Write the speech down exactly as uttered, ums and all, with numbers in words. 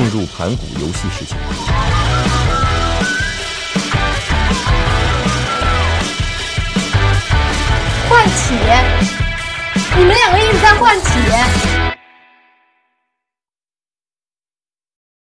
进入盘古游戏世界。 换体，你们两个一直在换体。